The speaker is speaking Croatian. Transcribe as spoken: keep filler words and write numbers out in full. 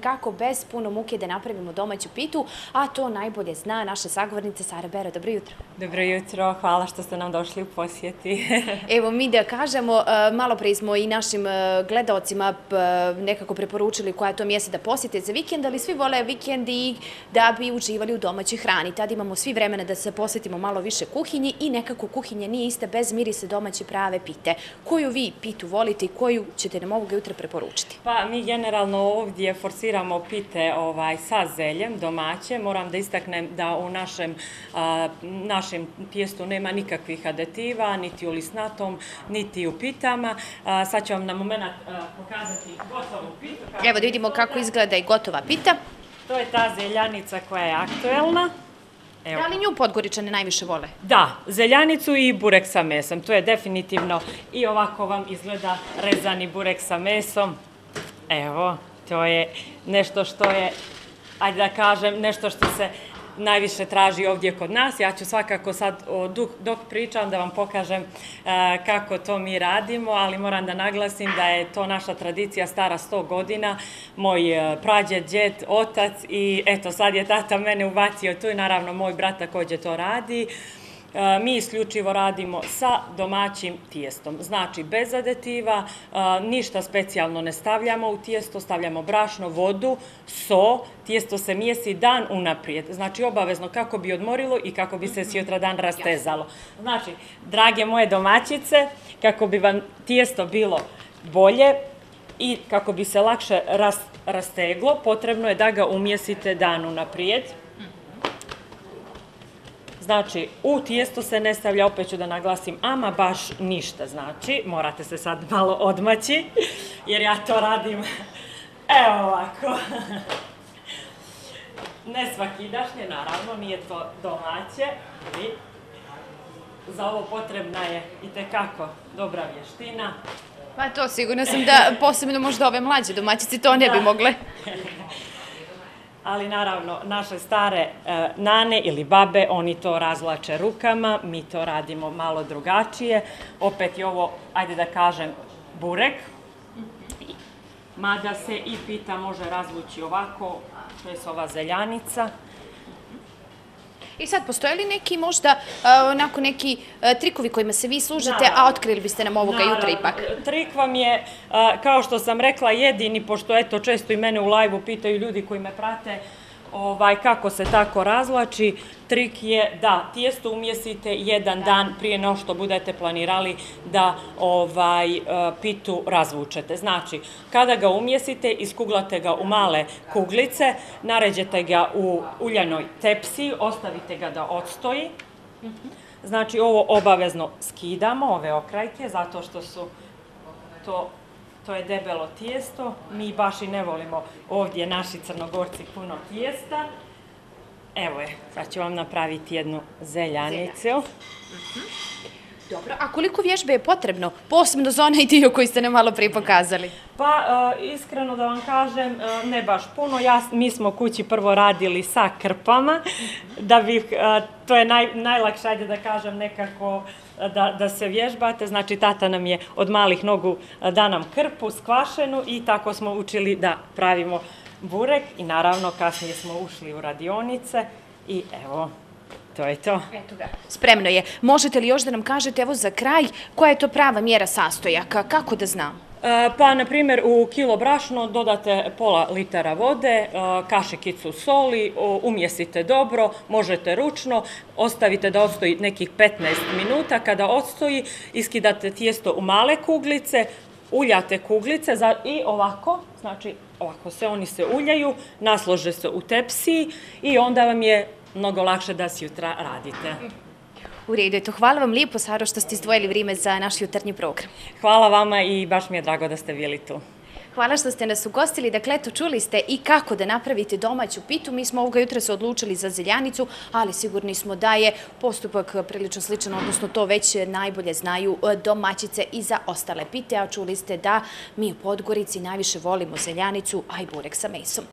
kako bez puno muke da napravimo domaću pitu, a to najbolje zna naša sagovornica Sara Bero. Dobro jutro. Dobro jutro, hvala što ste nam došli u posjeti. Evo mi da kažemo, malo prije smo i našim gledaocima nekako preporučili koja je to mjesta da posjete za vikend, ali svi vole vikend i da bi uživali u domaćoj hrani. Tad imamo svi vremena da se posvetimo malo više kuhinji i nekako kuhinja nije ista bez mirisa domaće prave pite. Koju vi pitu volite i koju ćete nam ovoga jutra preporučiti? Pa mi generalno ovdje forsiramo pite sa zeljem, domaće. Moram da istaknem da u našem tijestu nema nikakvih aditiva, niti u lisnatom, niti u pitama. Sad ću vam na moment pokazati gotovu pitu. Evo da vidimo kako izgleda i gotova pita. To je ta zeljanica koja je aktuelna. Da li nju Podgoričane najviše vole? Da, zeljanicu i burek sa mesom. To je definitivno i ovako vam izgleda rezani burek sa mesom. Evo, to je nešto što je, ajde da kažem, nešto što se najviše traži ovdje kod nas. Ja ću svakako sad dok pričam da vam pokažem kako to mi radimo, ali moram da naglasim da je to naša tradicija stara sto godina. Moj prađed, djed, otac i eto sad je tata mene ubacio tu i naravno moj brat također to radi. Mi isključivo radimo sa domaćim tijestom, znači bez aditiva, ništa specijalno ne stavljamo u tijesto, stavljamo brašno, vodu, so, tijesto se mijesi dan unaprijed, znači obavezno kako bi odmorilo i kako bi se sutradan rastezalo. Znači, drage moje domaćice, kako bi vam tijesto bilo bolje i kako bi se lakše rasteglo, potrebno je da ga umjesite dan unaprijed. Znači, u tijesto se ne stavlja, opet ću da naglasim, ama baš ništa, znači, morate se sad malo odmaći, jer ja to radim, evo ovako. Ne svakidašnje, naravno, nije to domaće, i za ovo potrebna je itekako dobra vještina. Pa to sigurno sam da posebno možda ove mlađe domaćice to ne bi mogle. Ali naravno, naše stare nane ili babe, oni to razvlače rukama, mi to radimo malo drugačije. Opet je ovo, ajde da kažem, burek, mada se i pita može razvući ovako, to je ova zeljanica. I sad, postoje li neki možda onako neki trikovi kojima se vi služite, a otkrili biste nam ovoga jutra ipak? Trik vam je, kao što sam rekla, jedini, pošto eto često i mene u live-u pitaju ljudi koji me prate kako se tako razvlači, trik je da tijesto umjesite jedan dan prije no što budete planirali da pitu razvučete. Znači, kada ga umjesite, iskuglate ga u male kuglice, naređete ga u uljanoj tepsi, ostavite ga da odstoji. Znači, ovo obavezno skidamo, ove okrajke, zato što su to... To je debelo tijesto, mi baš i ne volimo ovdje naši Crnogorci puno tijesta. Evo je, sad ću vam napraviti jednu zeljanicu. Dobro, a koliko vježbe je potrebno, posebno za onaj dio koji ste nam malo prije pokazali? Pa, iskreno da vam kažem, ne baš puno. Mi smo kući prvo radili sa krpama, da bih, to je najlakše, ajde da kažem, nekako da se vježbate. Znači, tata nam je od malih nogu da nam krpu skvašenu i tako smo učili da pravimo burek i naravno kasnije smo ušli u radionice i evo, to je to. Eto ga, spremno je. Možete li još da nam kažete, evo za kraj, koja je to prava mjera sastojaka, kako da znam? Pa, na primjer, u kilo brašno dodate pola litara vode, kašikicu soli, umjesite dobro, možete ručno, ostavite da odstoji nekih petnaest minuta. Kada odstoji, iskidate tijesto u male kuglice, uljate kuglice i ovako, znači ovako se oni se uljaju, naslože se u tepsiji i onda vam je mnogo lakše da sjutra radite. U redu, eto, hvala vam lijepo, Saro, što ste izdvojili vrijeme za naš jutarnji program. Hvala vama i baš mi je drago da ste bili tu. Hvala što ste nas ugostili. Dakle, eto, čuli ste i kako da napravite domaću pitu. Mi smo ovoga jutra se odlučili za zeljanicu, ali sigurni smo da je postupak prilično sličan, odnosno to već najbolje znaju domaćice i za ostale pite, a čuli ste da mi u Podgorici najviše volimo zeljanicu, a i burek sa mesom.